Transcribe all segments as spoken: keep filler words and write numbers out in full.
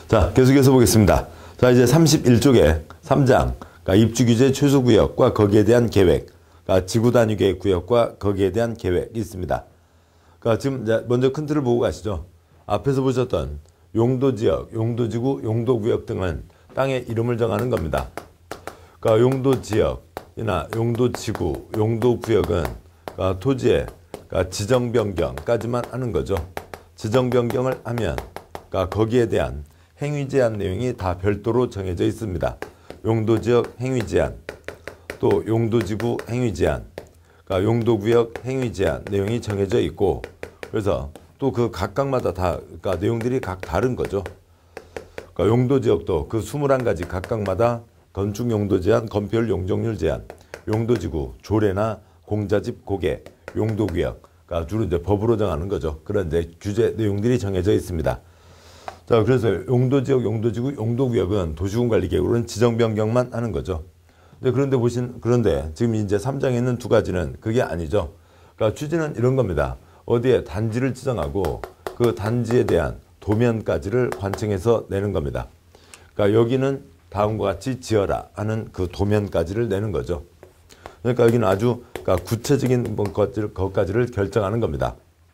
자, 계속해서 보겠습니다. 자, 이제 삼십일 쪽에 삼 장, 그러니까 입주규제 최소구역과 거기에 대한 계획, 그러니까 지구단위계획 구역과 거기에 대한 계획이 있습니다. 그러니까 지금 먼저 큰 틀을 보고 가시죠. 앞에서 보셨던 용도지역, 용도지구, 용도구역 등은 땅의 이름을 정하는 겁니다. 그러니까 용도지역이나 용도지구, 용도구역은 그러니까 토지의 그러니까 지정변경까지만 하는 거죠. 지정변경을 하면 그러니까 거기에 대한 행위제한 내용이 다 별도로 정해져 있습니다. 용도지역 행위제한, 또 용도지구 행위제한, 그러니까 용도구역 행위제한 내용이 정해져 있고, 그래서 또 그 각각마다 다 그러니까 내용들이 각 다른 거죠. 그러니까 용도지역도 그 이십일 가지 각각마다 건축 용도 제한, 건폐율 용적률 제한, 용도지구 조례나 공자집 고개, 용도구역, 그러니까 주로 이제 법으로 정하는 거죠. 그런 이제 규제 내용들이 정해져 있습니다. 자, 그래서 용도지역, 용도지구, 용도구역은 도시군관리계획으로는 지정변경만 하는 거죠. 근데 그런데 보신, 그런데 지금 이제 삼 장에 있는 두 가지는 그게 아니죠. 그러니까 취지는 이런 겁니다. 어디에 단지를 지정하고 그 단지에 대한 도면까지를 관청해서 내는 겁니다. 그러니까 여기는 다음과 같이 지어라 하는 그 도면까지를 내는 거죠. 그러니까 여기는 아주 그러니까 구체적인 것들, 것까지를 결정하는 겁니다.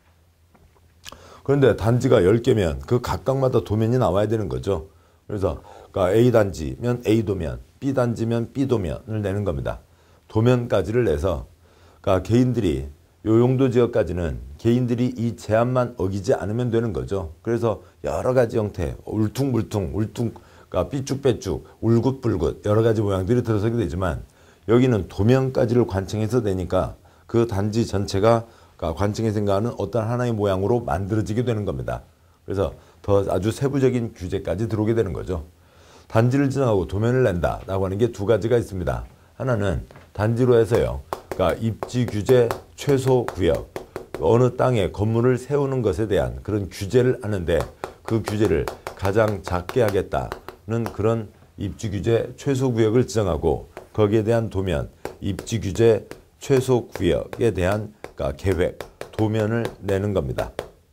그런데 단지가 열 개면 그 각각마다 도면이 나와야 되는 거죠. 그래서 그러니까 A 단지면 A 도면, B 단지면 B 도면을 내는 겁니다. 도면까지를 내서 그러니까 개인들이 요 용도 지역까지는 개인들이 이 제한만 어기지 않으면 되는 거죠. 그래서 여러 가지 형태, 울퉁불퉁, 울퉁, 그러니까 삐쭉빼쭉, 울긋불긋 여러 가지 모양들이 들어서게 되지만 여기는 도면까지를 관청해서 내니까 그 단지 전체가 그러니까 관청에 생각하는 어떤 하나의 모양으로 만들어지게 되는 겁니다. 그래서 더 아주 세부적인 규제까지 들어오게 되는 거죠. 단지를 지정하고 도면을 낸다라고 하는 게 두 가지가 있습니다. 하나는 단지로 해서요. 그러니까 입지 규제 최소 구역, 어느 땅에 건물을 세우는 것에 대한 그런 규제를 하는데 그 규제를 가장 작게 하겠다는 그런 입지 규제 최소 구역을 지정하고 거기에 대한 도면, 입지 규제 최소 구역에 대한 그러니까 계획, 도면을 내는 겁니다.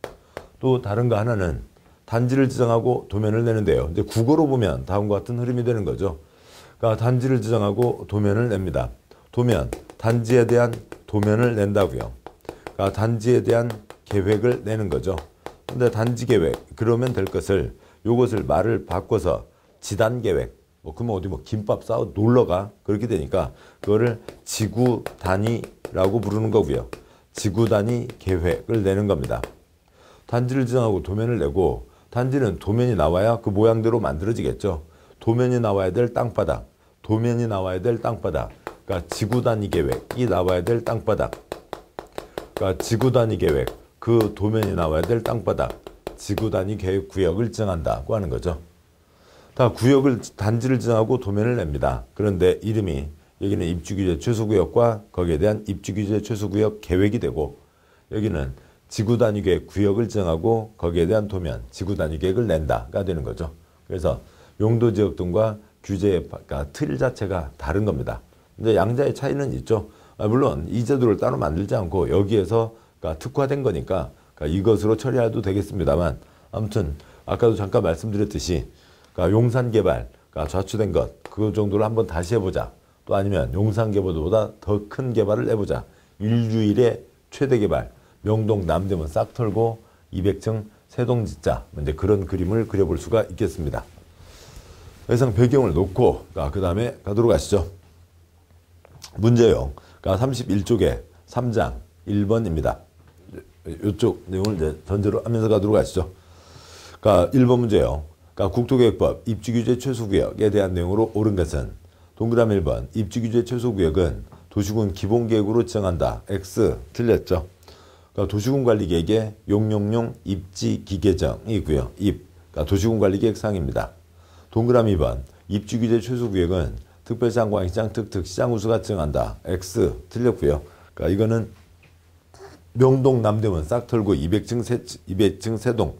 또 다른 거 하나는 단지를 지정하고 도면을 내는데요. 이제 국어로 보면 다음과 같은 흐름이 되는 거죠. 그러니까 단지를 지정하고 도면을 냅니다. 도면, 단지에 대한 도면을 낸다고요. 그러니까 단지에 대한 계획을 내는 거죠. 근데 단지 계획, 그러면 될 것을 요것을 말을 바꿔서 지단 계획, 뭐 그러면 어디 뭐 김밥 싸워 놀러가 그렇게 되니까 그거를 지구 단위라고 부르는 거고요. 지구 단위 계획을 내는 겁니다. 단지를 지정하고 도면을 내고 단지는 도면이 나와야 그 모양대로 만들어지겠죠. 도면이 나와야 될 땅바닥, 도면이 나와야 될 땅바닥, 그러니까 지구 단위 계획이 나와야 될 땅바닥, 그러니까 지구 단위 계획, 그 도면이 나와야 될 땅바닥, 지구 단위 계획 구역을 지정한다고 하는 거죠. 다 구역을 단지를 지정하고 도면을 냅니다. 그런데 이름이 여기는 입주규제 최소구역과 거기에 대한 입주규제 최소구역 계획이 되고 여기는 지구단위계획 구역을 지정하고 거기에 대한 도면, 지구단위계획을 낸다가 되는 거죠. 그래서 용도지역 등과 규제의 그러니까 틀 자체가 다른 겁니다. 근데 양자의 차이는 있죠. 아, 물론 이 제도를 따로 만들지 않고 여기에서 그러니까 특화된 거니까 그러니까 이것으로 처리해도 되겠습니다만 아무튼 아까도 잠깐 말씀드렸듯이 그러니까 용산개발, 그러니까 좌초된 것, 그 정도를 한번 다시 해보자. 또 아니면 용산개발보다 더 큰 개발을 해보자. 인류일의 최대 개발, 명동 남대문 싹 털고 이백 층 세동 짓자. 이제 그런 그림을 그려볼 수가 있겠습니다. 이상 배경을 놓고 그 다음에 가도록 하시죠. 문제요. 그러니까 삼십일 쪽에 삼 장 일 번입니다. 이쪽 내용을 이제 전제로 하면서 가도록 하시죠. 그러니까 일 번 문제요. 그러니까 국토계획법 입지규제 최소구역에 대한 내용으로 옳은 것은 동그라미 일 번 입지규제 최소구역은 도시군 기본계획으로 지정한다. X 틀렸죠. 그러니까 도시군관리계획의 용용용 입지기계정이 있고요. 입, 그러니까 도시군관리계획 사항입니다. 동그라미 이 번 입지규제 최소구역은 특별시장, 광역시장, 특특시장 우수가 지정한다. X 틀렸고요. 그러니까 이거는 명동 남대문 싹 털고 이백 층 세, 이백 층 세동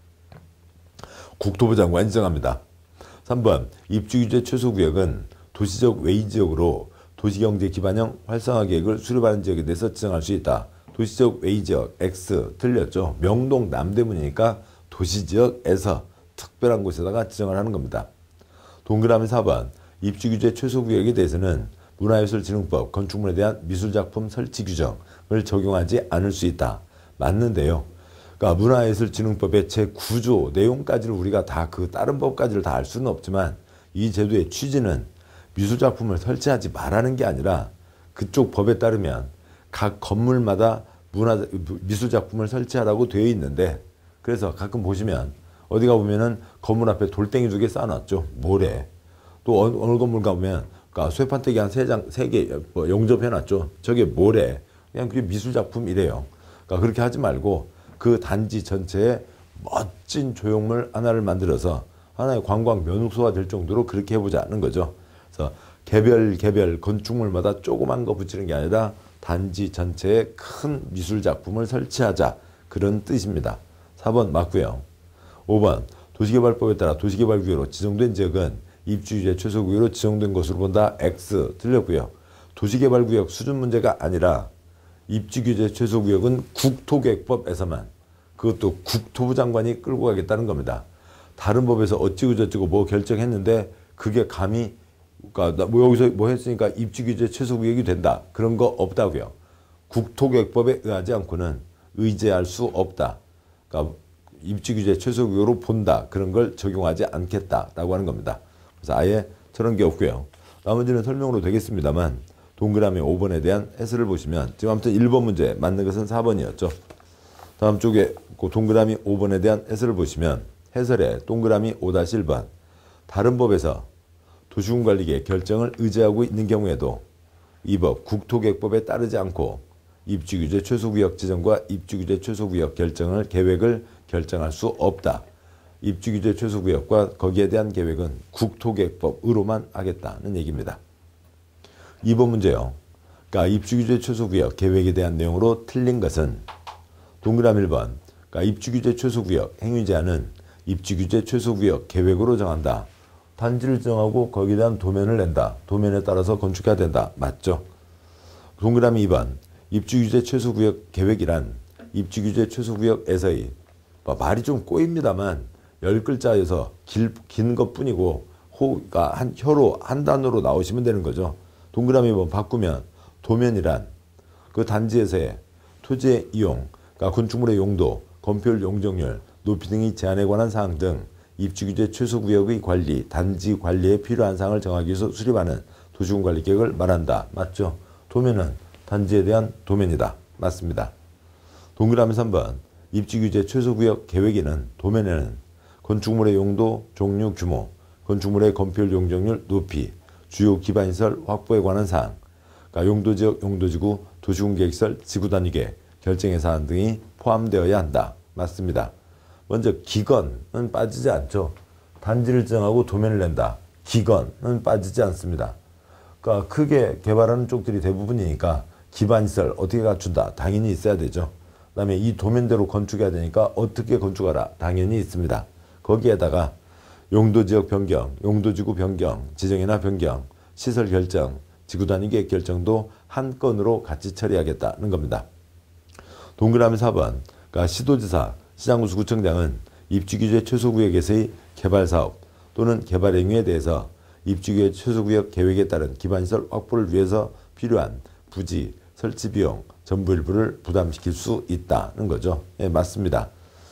국토부 장관이 지정합니다. 삼 번 입지규제 최소구역은 도시적 외의지역으로 도시경제 기반형 활성화 계획을 수립하는 지역에 대해서 지정할 수 있다. 도시적 외의지역 X 틀렸죠. 명동 남대문이니까 도시지역에서 특별한 곳에다가 지정을 하는 겁니다. 동그라미 사 번 입지규제 최소구역에 대해서는 문화예술진흥법 건축물에 대한 미술작품 설치 규정을 적용하지 않을 수 있다. 맞는데요. 그러니까 문화예술진흥법의 제구 조 내용까지를 우리가 다 그 다른 법까지를 다 알 수는 없지만 이 제도의 취지는 미술작품을 설치하지 말라는 게 아니라 그쪽 법에 따르면 각 건물마다 문화 미술작품을 설치하라고 되어 있는데 그래서 가끔 보시면 어디가 보면은 건물 앞에 돌덩이 두 개 쌓아놨죠. 모래. 또 어느, 어느 건물 가보면 그러니까 쇠판떼기 한 세 장, 세 개 뭐 용접해놨죠. 저게 모래. 그냥 그게 미술작품이래요. 그러니까 그렇게 하지 말고 그 단지 전체에 멋진 조형물 하나를 만들어서 하나의 관광 명소가 될 정도로 그렇게 해보자는 거죠. 그래서 개별 개별 건축물마다 조그만 거 붙이는 게 아니라 단지 전체에 큰 미술작품을 설치하자 그런 뜻입니다. 사 번 맞고요. 오 번 도시개발법에 따라 도시개발구역으로 지정된 지역은 입지규제 최소구역으로 지정된 것으로 본다. X 틀렸고요. 도시개발구역 수준 문제가 아니라 입지규제 최소구역은 국토계획법에서만 그것도 국토부 장관이 끌고 가겠다는 겁니다. 다른 법에서 어찌고저찌고 뭐 결정했는데 그게 감히 그러니까 뭐 여기서 뭐 했으니까 입지규제 최소구역이 된다. 그런 거 없다고요. 국토계획법에 의하지 않고는 의제할 수 없다. 그러니까 입지규제 최소구역으로 본다. 그런 걸 적용하지 않겠다라고 하는 겁니다. 그래서 아예 저런 게 없고요. 나머지는 설명으로 되겠습니다만 동그라미 오 번에 대한 해설을 보시면 지금 아무튼 일 번 문제 맞는 것은 사 번이었죠. 다음 쪽에 그 동그라미 오 번에 대한 해설을 보시면 해설에 동그라미 오 일 번 다른 법에서 도시군관리계획 결정을 의제하고 있는 경우에도 이 법 국토계획법에 따르지 않고 입지규제 최소구역 지정과 입지규제 최소구역 결정을 계획을 결정할 수 없다. 입지규제 최소구역과 거기에 대한 계획은 국토계획법으로만 하겠다는 얘기입니다. 이 번 문제요. 그러니까 입지규제 최소구역 계획에 대한 내용으로 틀린 것은 동그라미 일 번 그러니까 입지규제 최소구역 행위제한은 입지규제 최소구역 계획으로 정한다. 단지를 정하고 거기에 대한 도면을 낸다. 도면에 따라서 건축해야 된다. 맞죠? 동그라미 이 번 입지규제 최소구역 계획이란 입지규제 최소구역에서의 말이 좀 꼬입니다만 열 글자에서 긴 것뿐이고 호가 한 혀로 한 단어로 나오시면 되는 거죠. 동그라미 번 바꾸면 도면이란 그 단지에서의 토지의 이용, 그러니까 건축물의 용도, 건폐율 용적률, 높이 등의 제한에 관한 사항 등 입지규제 최소구역의 관리, 단지 관리에 필요한 사항을 정하기 위해서 수립하는 도시군관리계획을 말한다. 맞죠? 도면은 단지에 대한 도면이다. 맞습니다. 동그라미 삼 번 입지규제 최소구역 계획에는 도면에는 건축물의 용도, 종류, 규모, 건축물의 건폐율 용적률, 높이, 주요 기반시설 확보에 관한 사항, 그러니까 용도지역, 용도지구, 도시군계획설, 지구단위계획, 결정의 사항 등이 포함되어야 한다. 맞습니다. 먼저 기건은 빠지지 않죠. 단지를 정하고 도면을 낸다. 기건은 빠지지 않습니다. 그러니까 크게 개발하는 쪽들이 대부분이니까 기반시설 어떻게 갖춘다. 당연히 있어야 되죠. 그 다음에 이 도면대로 건축해야 되니까 어떻게 건축하라. 당연히 있습니다. 거기에다가 용도지역 변경, 용도지구 변경, 지정이나 변경, 시설 결정, 지구단위계획 결정도 한 건으로 같이 처리하겠다는 겁니다. 동그라미 사 번 그러니까 시도지사, 시장군수구청장은 입지규제 최소구역에서의 개발사업 또는 개발행위에 대해서 입지규제 최소구역 계획에 따른 기반시설 확보를 위해서 필요한 부지, 설치비용 전부 일부를 부담시킬 수 있다는 거죠. 예, 맞습니다.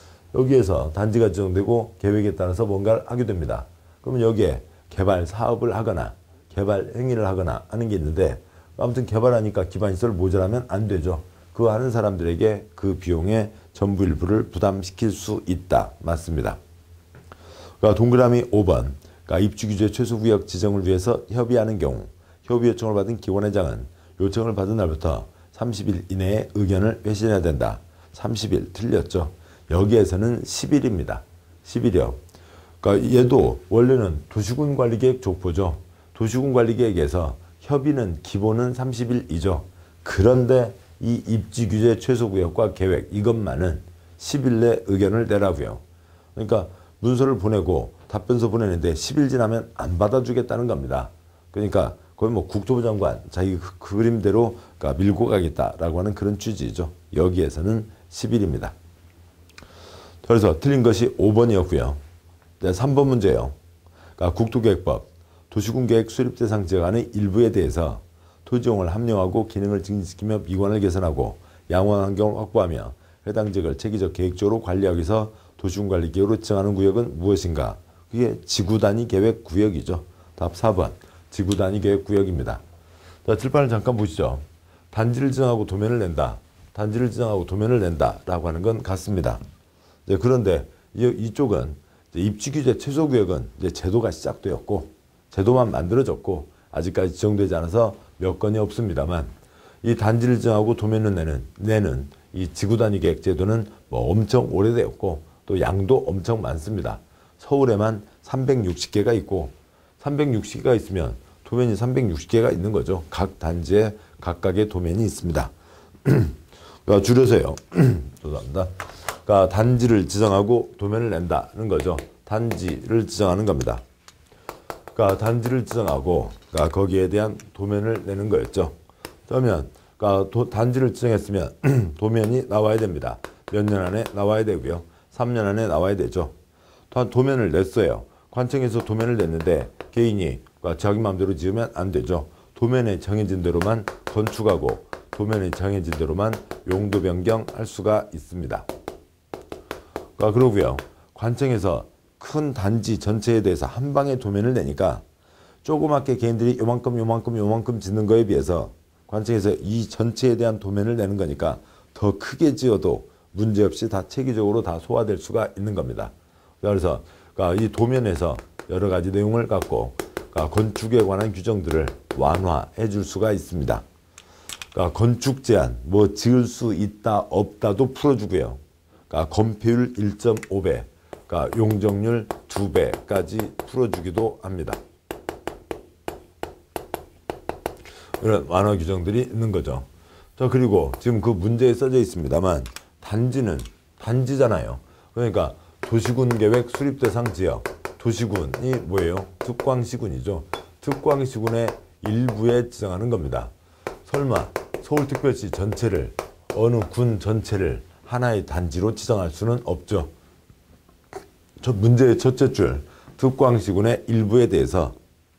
여기에서 단지가 지정되고 계획에 따라서 뭔가를 하게 됩니다. 그러면 여기에 개발 사업을 하거나 개발 행위를 하거나 하는 게 있는데 아무튼 개발하니까 기반시설 모자라면 안 되죠. 그 하는 사람들에게 그 비용의 전부 일부를 부담시킬 수 있다. 맞습니다. 그러니까 동그라미 오 번 그러니까 입지규제 최소구역 지정을 위해서 협의하는 경우 협의 요청을 받은 기관회장은 요청을 받은 날부터 삼십 일 이내에 의견을 회신해야 된다. 삼십 일 틀렸죠. 여기에서는 십 일입니다. 십 일이요. 그러니까 얘도 원래는 도시군관리계획 족보죠. 도시군관리계획에서 협의는 기본은 삼십 일이죠. 그런데 이 입지규제 최소구역과 계획 이것만은 십 일 내 의견을 내라고요. 그러니까 문서를 보내고 답변서 보내는데 십 일 지나면 안 받아주겠다는 겁니다. 그러니까 거의 뭐 국토부 장관 자기 그, 그 그림대로 그러니까 밀고 가겠다라고 하는 그런 취지죠. 여기에서는 십 일입니다. 그래서 틀린 것이 오 번이었고요. 네, 삼 번 문제예요. 그러니까 국토계획법 도시군계획 수립 대상 지역 안의 일부에 대해서 토지용을 합령하고 기능을 증진시키며 미관을 개선하고 양호한 환경을 확보하며 해당 지역을 체계적 계획적으로 관리하기 위해서 도시군관리기획으로 지정하는 구역은 무엇인가? 그게 지구단위 계획 구역이죠. 답 사 번 지구단위 계획 구역입니다. 자, 칠판을 잠깐 보시죠. 단지를 지정하고 도면을 낸다. 단지를 지정하고 도면을 낸다 라고 하는 건 같습니다. 이제 그런데 이, 이쪽은 이제 입지규제 최소구역은 이제 제도가 시작되었고 제도만 만들어졌고 아직까지 지정되지 않아서 몇 건이 없습니다만 이 단지를 지정하고 도면을 내는, 내는 이 지구단위 계획 제도는 뭐 엄청 오래되었고 또 양도 엄청 많습니다. 서울에만 삼백육십 개가 있고 삼백육십 개가 있으면 도면이 삼백육십 개가 있는 거죠. 각 단지에 각각의 도면이 있습니다. 그러니까 줄여서요. 죄송합니다. 그러니까 단지를 지정하고 도면을 낸다는 거죠. 단지를 지정하는 겁니다. 그러니까 단지를 지정하고 그러니까 거기에 대한 도면을 내는 거였죠. 그러면 그러니까 도, 단지를 지정했으면 도면이 나와야 됩니다. 몇 년 안에 나와야 되고요. 삼 년 안에 나와야 되죠. 또 도면을 냈어요. 관청에서 도면을 냈는데 개인이 그러니까 자기 마음대로 지으면 안 되죠. 도면에 정해진 대로만 건축하고 도면에 정해진 대로만 용도 변경할 수가 있습니다. 그러니까 그러고요. 관청에서 큰 단지 전체에 대해서 한 방에 도면을 내니까 조그맣게 개인들이 요만큼 요만큼 요만큼 짓는 거에 비해서 관청에서 이 전체에 대한 도면을 내는 거니까 더 크게 지어도 문제없이 다 체계적으로 다 소화될 수가 있는 겁니다. 그래서 그러니까 이 도면에서 여러 가지 내용을 갖고 그러니까 건축에 관한 규정들을 완화해 줄 수가 있습니다. 그러니까 건축 제한, 뭐 지을 수 있다 없다도 풀어주고요. 그러니까 건폐율 일 점 오 배, 그러니까 용적률 두 배까지 풀어주기도 합니다. 이런 완화 규정들이 있는 거죠. 자, 그리고 지금 그 문제에 써져 있습니다만 단지는 단지잖아요. 그러니까 도시군계획 수립대상 지역, 도시군이 뭐예요? 특광시군이죠. 특광시군의 일부에 지정하는 겁니다. 설마 서울특별시 전체를, 어느 군 전체를 하나의 단지로 지정할 수는 없죠. 첫 문제의 첫째 줄, 특광시군의 일부에 대해서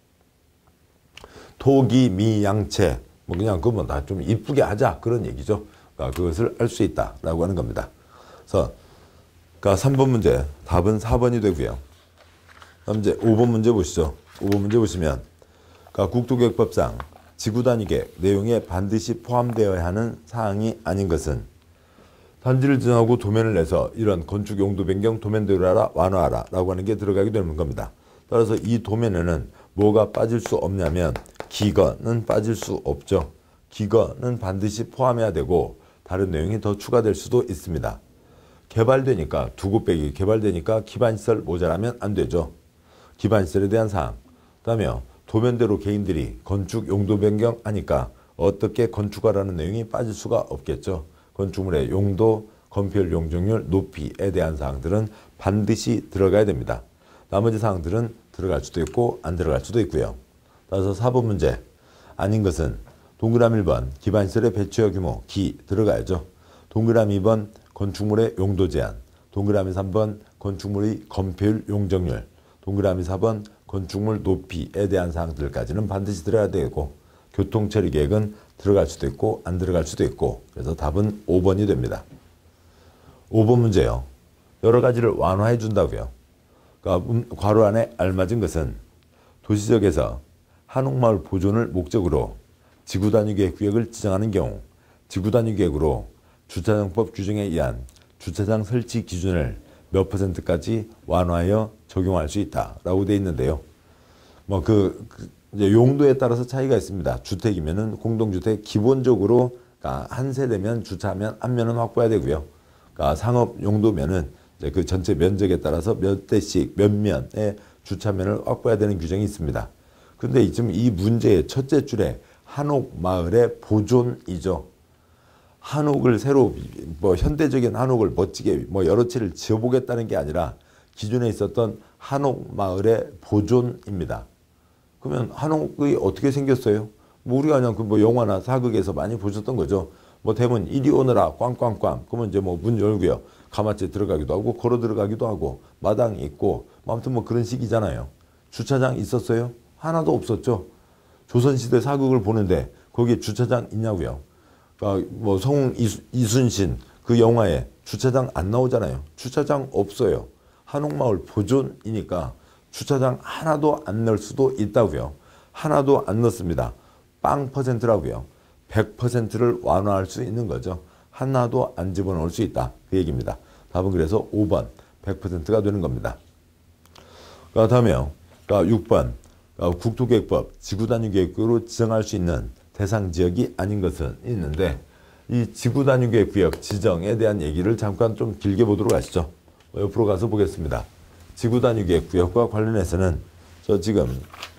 토기, 미, 양채, 뭐 그냥 그건 다 좀 이쁘게 하자 그런 얘기죠. 그러니까 그것을 알 수 있다라고 하는 겁니다. 그래서 그러니까 삼 번 문제 답은 사 번이 되고요. 다음 이제 오 번 문제 보시죠. 오 번 문제 보시면 그러니까 국토계획법상 지구단위 계획 내용에 반드시 포함되어야 하는 사항이 아닌 것은 단지를 지정하고 도면을 내서 이런 건축 용도 변경 도면대로 하라 완화하라 라고 하는 게 들어가게 되는 겁니다. 따라서 이 도면에는 뭐가 빠질 수 없냐면 기건은 빠질 수 없죠. 기건은 반드시 포함해야 되고 다른 내용이 더 추가될 수도 있습니다. 개발되니까 두 곱빼기 개발되니까 기반시설 모자라면 안 되죠. 기반시설에 대한 사항. 그 다음에 도면대로 개인들이 건축 용도 변경하니까 어떻게 건축하라는 내용이 빠질 수가 없겠죠. 건축물의 용도, 건폐율, 용적률, 높이에 대한 사항들은 반드시 들어가야 됩니다. 나머지 사항들은 들어갈 수도 있고 안 들어갈 수도 있고요. 따라서 사 번 문제 아닌 것은 동그라미 일 번 기반시설의 배치와 규모 기 들어가야죠. 동그라미 이 번 건축물의 용도 제한, 동그라미 삼 번 건축물의 건폐율, 용적률, 동그라미 사 번 건축물 높이에 대한 사항들까지는 반드시 들어야 되고 교통처리 계획은 들어갈 수도 있고 안 들어갈 수도 있고 그래서 답은 오 번이 됩니다. 오 번 문제요. 여러 가지를 완화해 준다고요. 그러니까 괄호 안에 알맞은 것은 도시적에서 한옥마을 보존을 목적으로 지구단위계획구역을 지정하는 경우 지구단위계획으로 주차장법 규정에 의한 주차장 설치 기준을 몇 퍼센트까지 완화하여 적용할 수 있다라고 되어 있는데요. 뭐 그 이제 용도에 따라서 차이가 있습니다. 주택이면은 공동주택 기본적으로 그러니까 한 세대면 주차하면 한 면은 확보해야 되고요. 그러니까 상업 용도면은 이제 그 전체 면적에 따라서 몇 대씩 몇 면의 주차면을 확보해야 되는 규정이 있습니다. 그런데 지금 이 문제의 첫째 줄에 한옥 마을의 보존이죠. 한옥을 새로 뭐 현대적인 한옥을 멋지게 뭐 여러 채를 지어보겠다는 게 아니라 기존에 있었던 한옥 마을의 보존입니다. 그러면 한옥이 어떻게 생겼어요? 뭐 우리가 그냥 그 뭐 영화나 사극에서 많이 보셨던 거죠. 뭐 대문 이리 오너라 꽝꽝꽝. 그러면 이제 뭐 문 열고요. 가마째 들어가기도 하고 걸어 들어가기도 하고 마당이 있고 아무튼 뭐 그런 식이잖아요. 주차장 있었어요? 하나도 없었죠. 조선시대 사극을 보는데 거기에 주차장 있냐고요. 그러니까 뭐 성웅 이수, 이순신 그 영화에 주차장 안 나오잖아요. 주차장 없어요. 한옥마을 보존이니까 주차장 하나도 안 넣을 수도 있다고요. 하나도 안 넣습니다. 빵 퍼센트라고요. 백 퍼센트를 완화할 수 있는 거죠. 하나도 안 집어넣을 수 있다. 그 얘기입니다. 답은 그래서 오 번 백 퍼센트가 되는 겁니다. 그 다음에요. 육 번 국토계획법 지구단위계획구역으로 지정할 수 있는 대상 지역이 아닌 것은 있는데 이 지구단위계획구역 지정에 대한 얘기를 잠깐 좀 길게 보도록 하시죠. 옆으로 가서 보겠습니다. 지구단위계획구역과 관련해서는 저 지금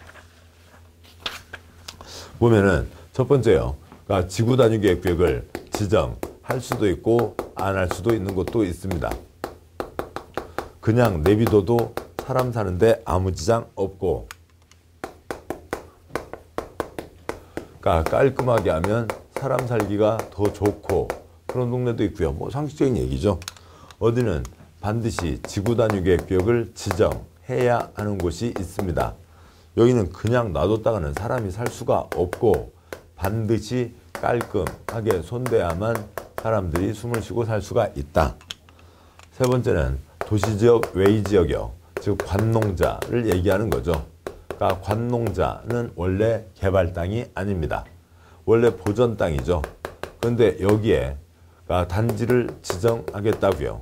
보면은 첫 번째요. 그러니까 지구단위계획구역을 지정할 수도 있고 안 할 수도 있는 곳도 있습니다. 그냥 내비둬도 사람 사는데 아무 지장 없고, 그러니까 깔끔하게 하면 사람 살기가 더 좋고 그런 동네도 있고요. 뭐 상식적인 얘기죠. 어디는 반드시 지구단위계획구역을 지정해야 하는 곳이 있습니다. 여기는 그냥 놔뒀다가는 사람이 살 수가 없고 반드시 깔끔하게 손대야만 사람들이 숨을 쉬고 살 수가 있다. 세 번째는 도시지역 외지역이요. 즉 관농자를 얘기하는 거죠. 그러니까 관농자는 원래 개발 땅이 아닙니다. 원래 보전 땅이죠. 그런데 여기에 그러니까 단지를 지정하겠다고요.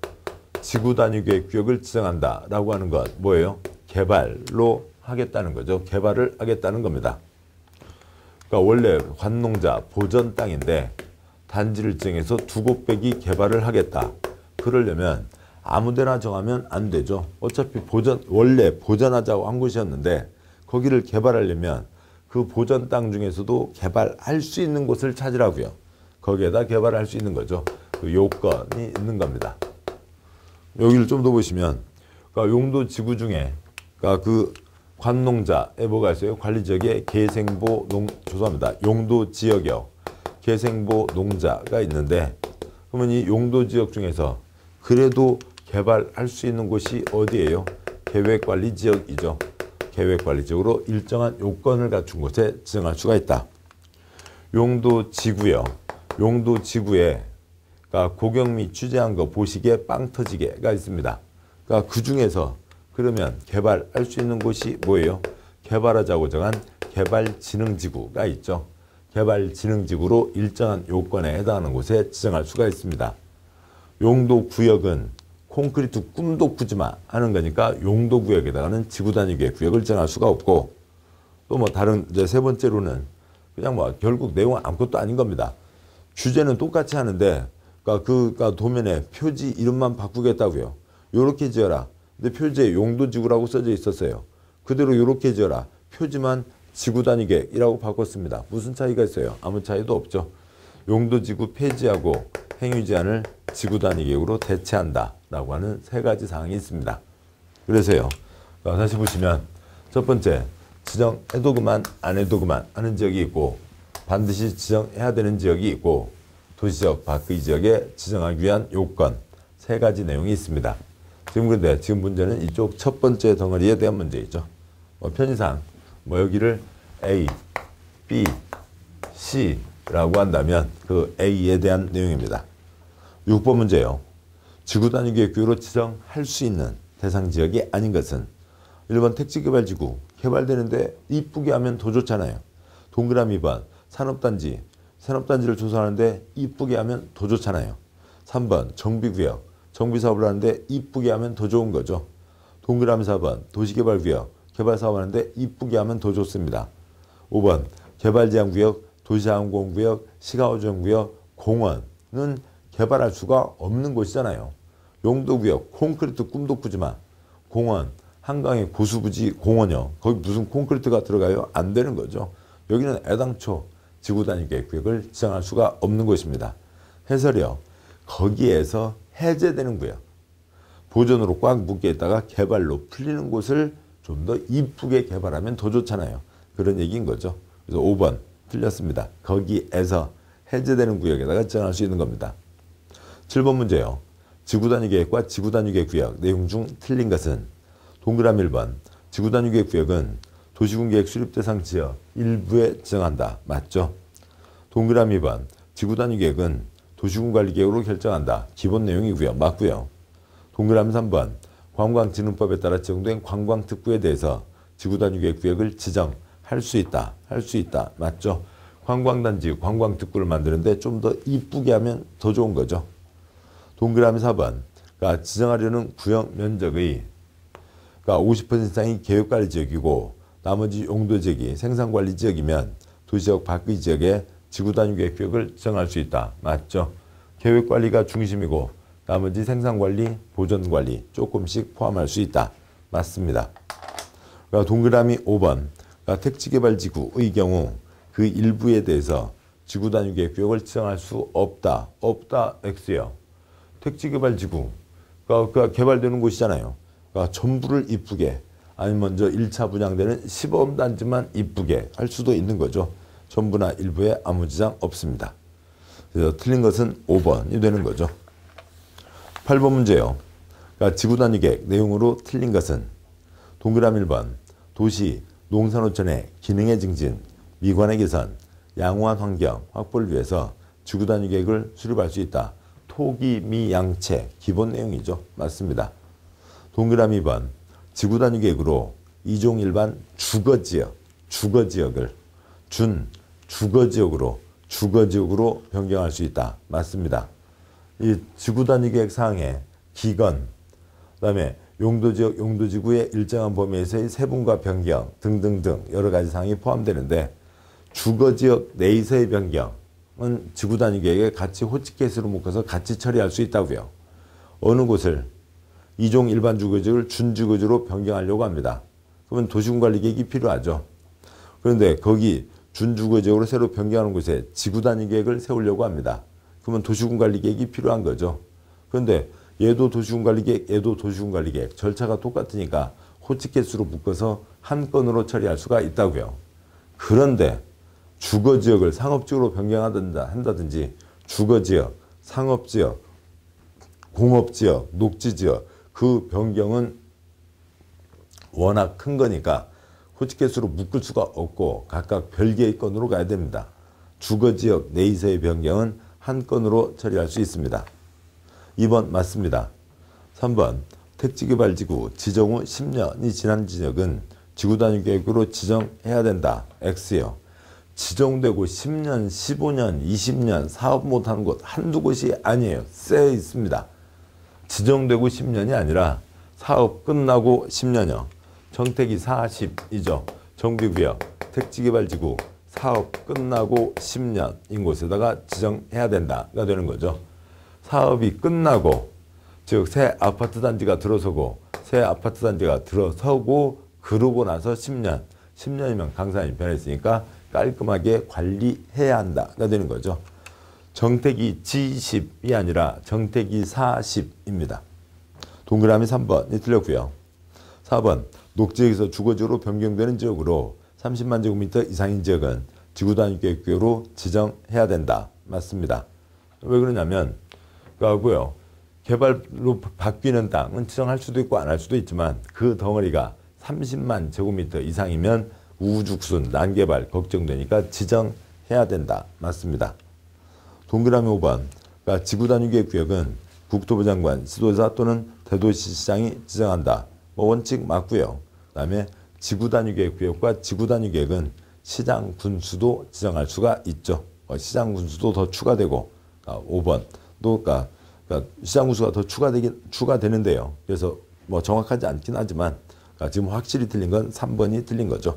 지구단위계획구역을 지정한다라고 하는 것 뭐예요? 개발로 하겠다는 거죠. 개발을 하겠다는 겁니다. 그러니까 원래 관농자 보전 땅인데 단지를 지정해서 두 곳빼기 개발을 하겠다. 그러려면 아무데나 정하면 안 되죠. 어차피 보전 원래 보전하자고 한 곳이었는데 거기를 개발하려면 그 보전 땅 중에서도 개발할 수 있는 곳을 찾으라고요. 거기에다 개발할 수 있는 거죠. 그 요건이 있는 겁니다. 여기를 좀 더 보시면 그러니까 용도 지구 중에 그러니까 그 관농자에 뭐가 있어요? 관리지역에 계생보 농 죄송합니다. 용도 지역이요. 계생보 농자가 있는데 그러면 이 용도 지역 중에서 그래도 개발할 수 있는 곳이 어디예요? 계획관리지역이죠. 계획관리지역으로 일정한 요건을 갖춘 곳에 지정할 수가 있다. 용도 지구요. 용도 지구에 그러니까 고경 및 취재한 거 보시기에 빵 터지게가 있습니다. 그러니까 그 중에서 그러면 개발할 수 있는 곳이 뭐예요? 개발하자고 정한 개발진흥지구가 있죠. 개발진흥지구로 일정한 요건에 해당하는 곳에 지정할 수가 있습니다. 용도구역은 콘크리트 꿈도 꾸지마 하는 거니까 용도구역에다가는 지구단위계획구역을 지정할 수가 없고 또 뭐 다른 이제 세 번째로는 그냥 뭐 결국 내용은 아무것도 아닌 겁니다. 주제는 똑같이 하는데 그러니까 그 그러니까 도면에 표지 이름만 바꾸겠다고요. 요렇게 지어라. 근데 표지에 용도지구라고 써져 있었어요. 그대로 요렇게 지어라. 표지만 지구단위계획이라고 바꿨습니다. 무슨 차이가 있어요? 아무 차이도 없죠. 용도지구 폐지하고 행위제한을 지구단위계획으로 대체한다 라고 하는 세 가지 사항이 있습니다. 그래서요. 다시 보시면 첫 번째 지정해도 그만 안 해도 그만 하는 지역이 있고 반드시 지정해야 되는 지역이 있고 도시적 밖의 지역에 지정하기 위한 요건 세 가지 내용이 있습니다. 지금 그런데 지금 문제는 이쪽 첫 번째 덩어리에 대한 문제이죠. 뭐 편의상 뭐 여기를 A, B, C라고 한다면 그 A에 대한 내용입니다. 육 번 문제요. 지구단위계획구역으로 지정할 수 있는 대상 지역이 아닌 것은 일 번 택지개발지구 개발되는데 이쁘게 하면 더 좋잖아요. 동그라미 이 번 산업단지 산업단지를 조성하는데 이쁘게 하면 더 좋잖아요. 삼 번 정비구역 정비사업을 하는데 이쁘게 하면 더 좋은 거죠. 동그라미 사 번 도시개발구역 개발사업 하는데 이쁘게 하면 더 좋습니다. 오 번 개발제한구역 도시항공구역 시가호전구역 공원은 개발할 수가 없는 곳이잖아요. 용도구역 콘크리트 꿈도 꾸지마. 공원 한강의 고수부지 공원이요. 거기 무슨 콘크리트가 들어가요? 안 되는 거죠. 여기는 애당초 지구단위계획구역을 지정할 수가 없는 곳입니다. 해설이요. 거기에서 해제되는 구역. 보존으로 꽉 묶여있다가 개발로 풀리는 곳을 좀 더 이쁘게 개발하면 더 좋잖아요. 그런 얘기인 거죠. 그래서 오 번 틀렸습니다. 거기에서 해제되는 구역에다가 지정할 수 있는 겁니다. 칠 번 문제요. 지구단위계획과 지구단위계획구역 내용 중 틀린 것은 동그라미 일 번 지구단위계획구역은 도시군계획 수립대상 지역 일부에 지정한다. 맞죠? 동그라미 이 번 지구단위계획은 도시군관리계획으로 결정한다. 기본 내용이고요. 맞고요. 동그라미 삼 번 관광진흥법에 따라 지정된 관광특구에 대해서 지구단위계획구역을 지정할 수 있다. 할 수 있다. 맞죠? 관광단지, 관광특구를 만드는데 좀 더 이쁘게 하면 더 좋은 거죠. 동그라미 사 번 그러니까 지정하려는 구역 면적의 그러니까 오십 퍼센트 이상이 계획관리지역이고 나머지 용도지역이 생산관리지역이면 도시지역 밖의 지역에 지구단위계획구역을 지정할 수 있다. 맞죠? 계획관리가 중심이고 나머지 생산관리, 보전관리 조금씩 포함할 수 있다. 맞습니다. 그러니까 동그라미 오 번 그러니까 택지개발지구의 경우 그 일부에 대해서 지구단위계획구역을 지정할 수 없다. 없다. X요. 택지개발지구 그러니까 개발되는 곳이잖아요. 그러니까 전부를 이쁘게 아니 먼저 일 차 분양되는 시범단지만 이쁘게 할 수도 있는 거죠. 전부나 일부에 아무 지장 없습니다. 그래서 틀린 것은 오 번이 되는 거죠. 팔 번 문제요. 그러니까 지구단위계획 내용으로 틀린 것은 동그라미 일 번 도시, 농산호촌의 기능의 증진, 미관의 개선, 양호한 환경 확보를 위해서 지구단위계획을 수립할 수 있다. 토기, 미, 양채 기본 내용이죠. 맞습니다. 동그라미 이 번 지구단위계획으로 이종 일반 주거지역, 주거지역을 준 주거지역으로 주거지역으로 변경할 수 있다. 맞습니다. 이 지구단위계획 사항에 기건, 그 다음에 용도지역, 용도지구의 일정한 범위에서의 세분과 변경 등등등 여러 가지 사항이 포함되는데 주거지역 내에서의 변경은 지구단위계획에 같이 호치케이스로 묶어서 같이 처리할 수 있다고요. 어느 곳을 이종 일반 주거지역을 준주거지로 변경하려고 합니다. 그러면 도시군관리계획이 필요하죠. 그런데 거기 준주거지역으로 새로 변경하는 곳에 지구단위계획을 세우려고 합니다. 그러면 도시군관리계획이 필요한 거죠. 그런데 얘도 도시군관리계획, 얘도 도시군관리계획 절차가 똑같으니까 호치케이스로 묶어서 한 건으로 처리할 수가 있다고요. 그런데 주거지역을 상업지역으로 변경한다든지 주거지역, 상업지역, 공업지역, 녹지지역 그 변경은 워낙 큰 거니까 호치케이스로 묶을 수가 없고 각각 별개의 건으로 가야 됩니다. 주거지역 내에서의 변경은 한 건으로 처리할 수 있습니다. 이 번 맞습니다. 삼 번 택지개발지구 지정 후 십 년이 지난 지역은 지구단위계획으로 지정해야 된다. X요. 지정되고 십 년, 십오 년, 이십 년 사업 못하는 곳 한두 곳이 아니에요. 쎄 있습니다. 지정되고 십 년이 아니라 사업 끝나고 십 년이요. 정택이 사십이죠. 정비구역, 택지개발지구 사업 끝나고 십 년인 곳에다가 지정해야 된다가 되는 거죠. 사업이 끝나고 즉 새 아파트 단지가 들어서고 새 아파트 단지가 들어서고 그러고 나서 십 년, 십 년이면 강산이 변했으니까 깔끔하게 관리해야 한다가 되는 거죠. 정택이 지십이 아니라 정택이 사십입니다. 동그라미 삼 번이 틀렸고요. 사 번 녹지역에서 주거지역으로 변경되는 지역으로 삼십만 제곱미터 이상인 지역은 지구단위계획구역으로 지정해야 된다. 맞습니다. 왜 그러냐면 그거고요. 개발로 바뀌는 땅은 지정할 수도 있고 안 할 수도 있지만 그 덩어리가 삼십만 제곱미터 이상이면 우후죽순 난개발 걱정되니까 지정해야 된다. 맞습니다. 동그라미 오 번 그러니까 지구단위계획구역은 국토부 장관, 지도자 또는 대도시시장이 지정한다. 뭐 원칙 맞고요. 그 다음에 지구단위계획구역과 지구단위계획은 시장 군수도 지정할 수가 있죠. 시장 군수도 더 추가되고 오 번 또 그러니까, 그러니까 시장 군수가 더 추가되긴 추가되는데요. 그래서 뭐 정확하지 않긴 하지만 그러니까 지금 확실히 틀린 건 삼 번이 틀린 거죠.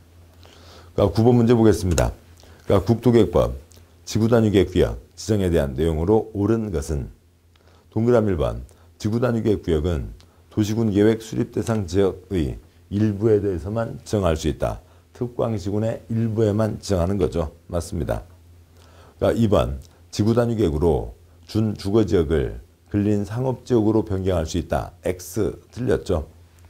그러니까 구 번 문제 보겠습니다. 그러니까 국토계획법 지구단위계획구역 지정에 대한 내용으로 옳은 것은 동그라미 일 번 지구단위계획구역은 도시군계획 수립대상 지역의 일부에 대해서만 지정할 수 있다. 특광시군의 일부에만 지정하는 거죠. 맞습니다. 그러니까 이 번 지구단위계획으로 준주거지역을 근린상업지역으로 변경할 수 있다. X 틀렸죠.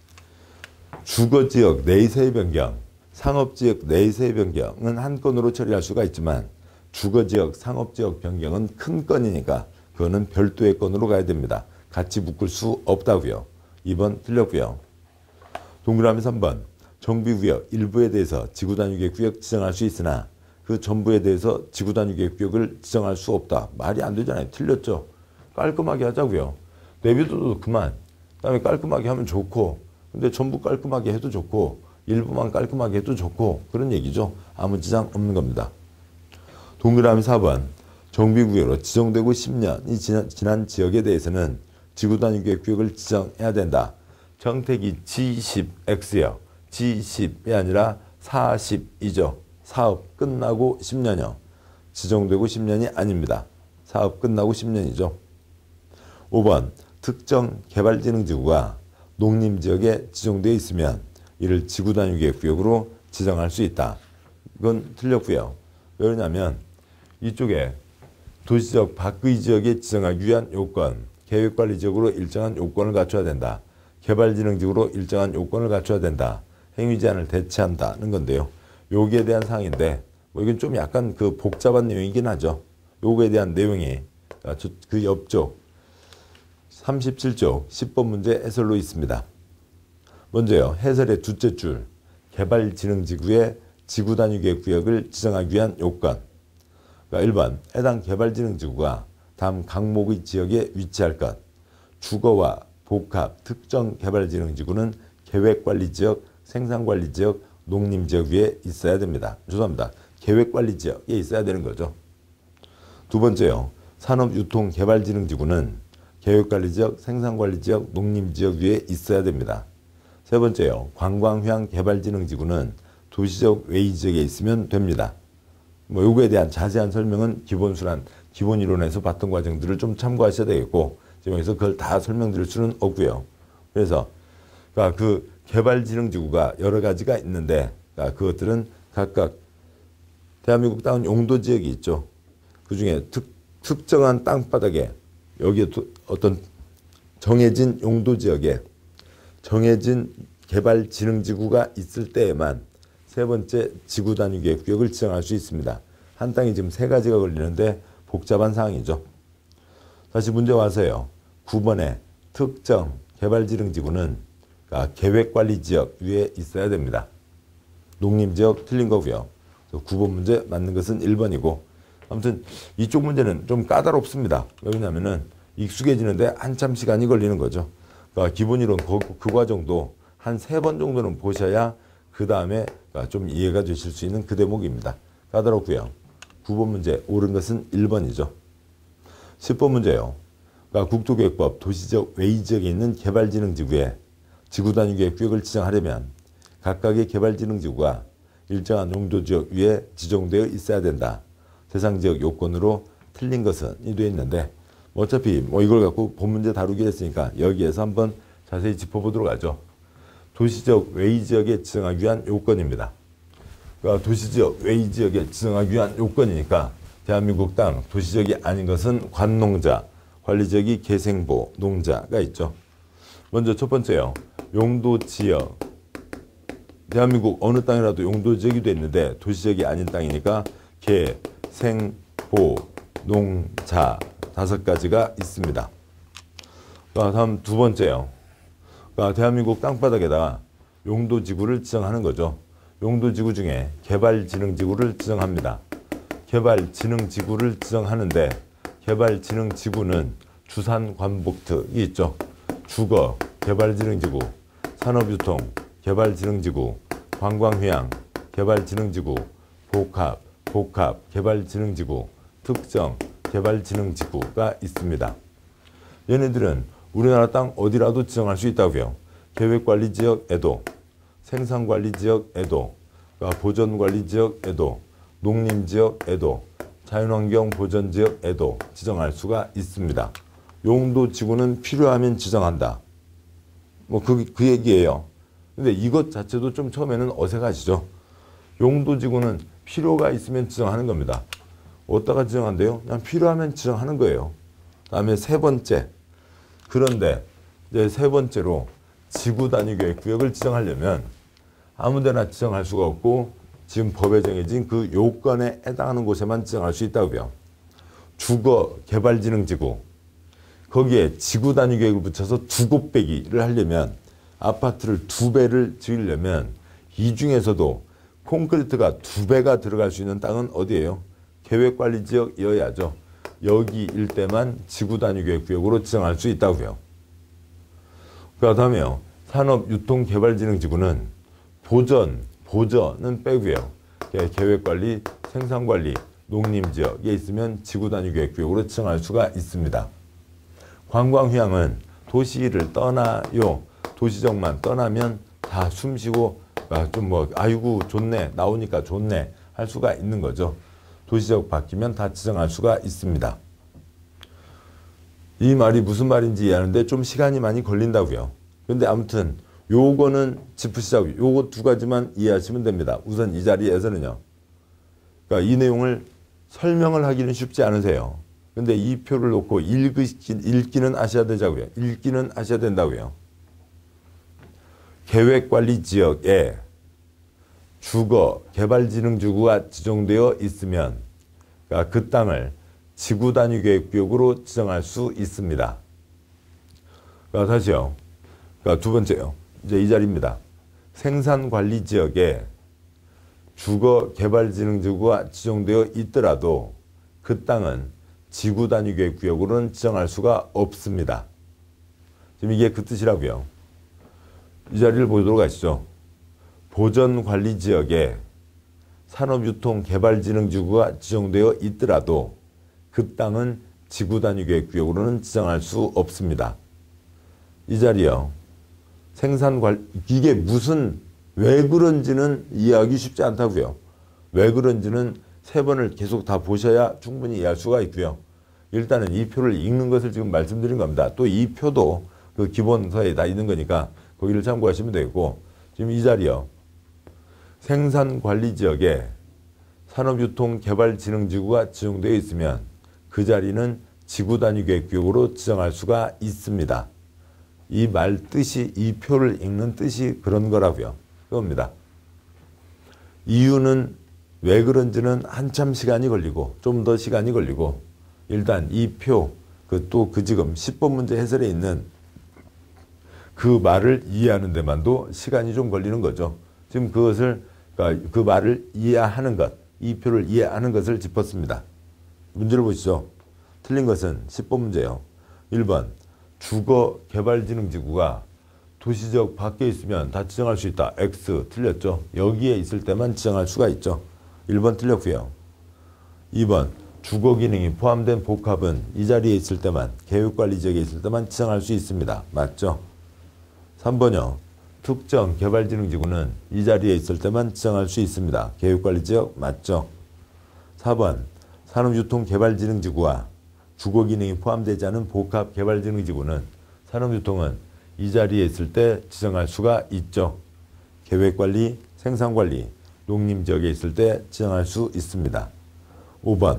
주거지역 내에서의 변경, 상업지역 내에서의 변경은 한 건으로 처리할 수가 있지만 주거지역, 상업지역 변경은 큰 건이니까 그거는 별도의 건으로 가야 됩니다. 같이 묶을 수 없다고요. 이 번 틀렸고요. 동그라미 삼 번. 정비구역 일부에 대해서 지구단위계 구역 지정할 수 있으나 그 전부에 대해서 지구단위계 구역을 지정할 수 없다. 말이 안 되잖아요. 틀렸죠. 깔끔하게 하자고요. 내비둬도 그만. 그다음에 깔끔하게 하면 좋고, 근데 전부 깔끔하게 해도 좋고 일부만 깔끔하게 해도 좋고 그런 얘기죠. 아무 지장 없는 겁니다. 동그라미 사 번. 정비구역으로 지정되고 십 년이 지난, 지난 지역에 대해서는 지구단위계 구역을 지정해야 된다. 정택이 지 십 엑스요. 지 십이 아니라 사십이죠. 사업 끝나고 십 년이요. 지정되고 십 년이 아닙니다. 사업 끝나고 십 년이죠. 오 번. 특정 개발진흥지구가 농림지역에 지정되어 있으면 이를 지구단위계 구역으로 지정할 수 있다. 이건 틀렸고요. 왜냐하면 이쪽에 도시적 밖의 지역에 지정하기 위한 요건, 계획관리지역으로 일정한 요건을 갖춰야 된다. 개발진흥지구로 일정한 요건을 갖춰야 된다. 행위제한을 대체한다는 건데요. 여기에 대한 사항인데 뭐 이건 좀 약간 그 복잡한 내용이긴 하죠. 요거에 대한 내용이 그 옆쪽 삼십칠 쪽 십 번 문제 해설로 있습니다. 먼저요. 해설의 둘째 줄. 개발진흥지구의 지구단위계 구역을 지정하기 위한 요건. 그러니까 일 번. 해당 개발진흥지구가 다음 강목의 지역에 위치할 것. 주거와 복합 특정 개발진흥지구는 계획관리지역, 생산관리지역, 농림지역 위에 있어야 됩니다. 죄송합니다. 계획관리지역에 있어야 되는 거죠. 두 번째요. 산업유통개발진흥지구는 계획관리지역, 생산관리지역, 농림지역 위에 있어야 됩니다. 세 번째요. 관광휴양개발진흥지구는 도시적 외의지역에 있으면 됩니다. 뭐 요거에 대한 자세한 설명은 기본순환, 기본이론에서 봤던 과정들을 좀 참고하셔야 되겠고 지금 여기서 그걸 다 설명드릴 수는 없고요. 그래서 그러니까 그 개발진흥지구가 여러 가지가 있는데 그러니까 그것들은 각각 대한민국 땅은 용도지역이 있죠. 그중에 특, 특정한 땅바닥에 여기에 어떤 정해진 용도지역에 정해진 개발진흥지구가 있을 때에만 세 번째 지구단위계 구역을 지정할 수 있습니다. 한 땅이 지금 세 가지가 걸리는데 복잡한 사항이죠. 다시 문제 와서요. 구 번에 특정 개발진흥지구는 그러니까 계획관리지역 위에 있어야 됩니다. 농림지역 틀린 거고요. 구 번 문제 맞는 것은 일 번이고 아무튼 이쪽 문제는 좀 까다롭습니다. 왜냐하면 익숙해지는데 한참 시간이 걸리는 거죠. 그러니까 기본이론 그, 그 과정도 한 세 번 정도는 보셔야 그 다음에 좀 이해가 되실 수 있는 그 대목입니다. 까다롭고요. 구 번 문제 옳은 것은 일 번이죠. 십 번 문제요. 그러니까 국토계획법 도시적 외의지역에 있는 개발진흥지구에 지구단위계 구역을 지정하려면 각각의 개발진흥지구가 일정한 용도지역 위에 지정되어 있어야 된다. 대상지역 요건으로 틀린 것은 이 되어 있는데 어차피 뭐 이걸 갖고 본 문제 다루기로 했으니까 여기에서 한번 자세히 짚어보도록 하죠. 도시적 외의지역에 지정하기 위한 요건입니다. 그러니까 도시지역 외의지역에 지정하기 위한 요건이니까 대한민국 땅 도시지역이 아닌 것은 관농자, 관리지역이 개생보, 농자가 있죠. 먼저 첫 번째요. 용도지역. 대한민국 어느 땅이라도 용도지역이 돼 있는데 도시지역이 아닌 땅이니까 개, 생, 보, 농, 자 다섯 가지가 있습니다. 다음 두 번째요. 그러니까 대한민국 땅바닥에다가 용도지구를 지정하는 거죠. 용도지구 중에 개발진흥지구를 지정합니다. 개발진흥지구를 지정하는데 개발진흥지구는 주산관복특이 있죠. 주거, 개발진흥지구, 산업유통, 개발진흥지구, 관광휴양, 개발진흥지구, 복합, 복합, 개발진흥지구, 특정, 개발진흥지구가 있습니다. 얘네들은 우리나라 땅 어디라도 지정할 수 있다고요. 계획관리지역에도, 생산관리지역에도, 그러니까 보전관리지역에도, 농림지역에도, 자연환경보전지역에도 지정할 수가 있습니다. 용도지구는 필요하면 지정한다. 뭐 그, 그 얘기예요. 근데 이것 자체도 좀 처음에는 어색하시죠. 용도지구는 필요가 있으면 지정하는 겁니다. 어디다가 지정한대요? 그냥 필요하면 지정하는 거예요. 다음에 세 번째. 그런데 이제 세 번째로 지구단위계 구역을 지정하려면 아무데나 지정할 수가 없고 지금 법에 정해진 그 요건에 해당하는 곳에만 지정할 수 있다고요. 주거 개발진흥지구. 거기에 지구 단위 계획을 붙여서 두 곱빼기를 하려면 아파트를 두 배를 지으려면 이 중에서도 콘크리트가 두 배가 들어갈 수 있는 땅은 어디예요? 계획관리지역이어야죠. 여기 일대만 지구 단위 계획 구역으로 지정할 수 있다고요. 그 다음에요. 산업유통개발진흥지구는 보전, 보전은 빼고요. 계획관리, 생산관리, 농림지역에 있으면 지구 단위 계획 구역으로 지정할 수가 있습니다. 관광휴양은 도시를 떠나요. 도시적만 떠나면 다 숨쉬고 아, 좀 뭐 아이고 좋네 나오니까 좋네 할 수가 있는 거죠. 도시적 바뀌면 다 지정할 수가 있습니다. 이 말이 무슨 말인지 이해하는데 좀 시간이 많이 걸린다고요. 근데 아무튼 요거는 짚으시자고요. 요거 두 가지만 이해하시면 됩니다. 우선 이 자리에서는요. 그러니까 이 내용을 설명을 하기는 쉽지 않으세요. 근데 이 표를 놓고 읽으시, 읽기는 아셔야 되자고요. 읽기는 아셔야 된다고요. 계획관리지역에 주거, 개발진흥지구가 지정되어 있으면 그러니까 그 땅을 지구 단위 계획구역으로 지정할 수 있습니다. 그러니까 다시요. 그러니까 두 번째요. 이제 이 자리입니다. 생산관리지역에 주거, 개발진흥지구가 지정되어 있더라도 그 땅은 지구 단위 계획구역으로는 지정할 수가 없습니다. 지금 이게 그 뜻이라고요. 이 자리를 보도록 하시죠. 보전관리지역에 산업유통개발진흥지구가 지정되어 있더라도 그 땅은 지구 단위 계획구역으로는 지정할 수 없습니다. 이 자리요. 생산관 이게 무슨 왜 그런지는 이해하기 쉽지 않다고요. 왜 그런지는 세 번을 계속 다 보셔야 충분히 이해할 수가 있고요. 일단은 이 표를 읽는 것을 지금 말씀드린 겁니다. 또 이 표도 그 기본서에 다 있는 거니까 거기를 참고하시면 되고 지금 이 자리요. 생산관리지역에 산업유통개발진흥지구가 지정되어 있으면 그 자리는 지구 단위 계획구역으로 지정할 수가 있습니다. 이 말 뜻이 이 표를 읽는 뜻이 그런 거라고요. 그겁니다. 이유는 왜 그런지는 한참 시간이 걸리고 좀 더 시간이 걸리고 일단 이 표 그 또 그 지금 십 번 문제 해설에 있는 그 말을 이해하는 데만도 시간이 좀 걸리는 거죠. 지금 그것을 그러니까 그 말을 이해하는 것, 이 표를 이해하는 것을 짚었습니다. 문제를 보시죠. 틀린 것은 십 번 문제예요. 일 번 주거 개발진흥지구가 도시적 밖에 있으면 다 지정할 수 있다. X 틀렸죠. 여기에 있을 때만 지정할 수가 있죠. 일 번 틀렸고요. 이 번 주거 기능이 포함된 복합은 이 자리에 있을 때만 계획관리지역에 있을 때만 지정할 수 있습니다. 맞죠? 삼 번요. 특정 개발진흥지구는 이 자리에 있을 때만 지정할 수 있습니다. 계획관리지역 맞죠? 사 번 산업유통개발진흥지구와 주거기능이 포함되지 않은 복합개발진흥지구는 산업유통은 이 자리에 있을 때 지정할 수가 있죠. 계획관리, 생산관리, 농림지역에 있을 때 지정할 수 있습니다. 오 번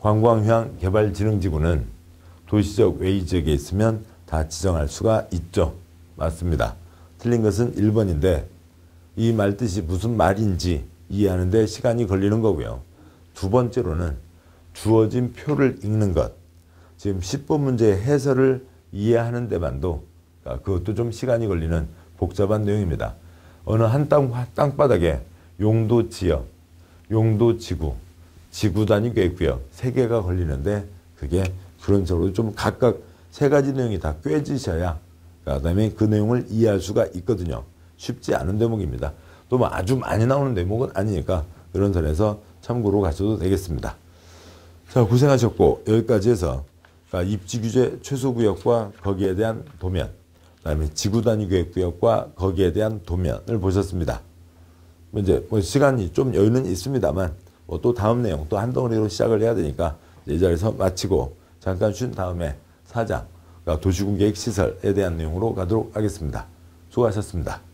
관광휴양개발진흥지구는 도시적 외의지역에 있으면 다 지정할 수가 있죠. 맞습니다. 틀린 것은 일 번인데 이 말뜻이 무슨 말인지 이해하는 데 시간이 걸리는 거고요. 두 번째로는 주어진 표를 읽는 것. 지금 십 번 문제의 해설을 이해하는 데만도 그것도 좀 시간이 걸리는 복잡한 내용입니다. 어느 한 땅, 땅바닥에 용도 지역, 용도 지구, 지구 단위 계획구역 세 개가 걸리는데 그게 그런 식으로 좀 각각 세 가지 내용이 다 꿰지셔야 그다음에 그 내용을 이해할 수가 있거든요. 쉽지 않은 대목입니다. 또 뭐 아주 많이 나오는 대목은 아니니까 그런 선에서 참고로 가셔도 되겠습니다. 자, 고생하셨고 여기까지 해서 입지규제 최소구역과 거기에 대한 도면, 그다음에 지구단위 계획구역과 거기에 대한 도면을 보셨습니다. 이제 뭐 시간이 좀 여유는 있습니다만 뭐 또 다음 내용 또 한 덩어리로 시작을 해야 되니까 이 자리에서 마치고 잠깐 쉰 다음에 사 장, 그러니까 도시군계획시설에 대한 내용으로 가도록 하겠습니다. 수고하셨습니다.